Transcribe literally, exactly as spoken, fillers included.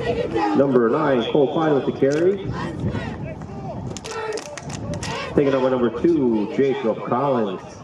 Number nine, Cole Fine with the carry. Taking over number two, Jacob Collins.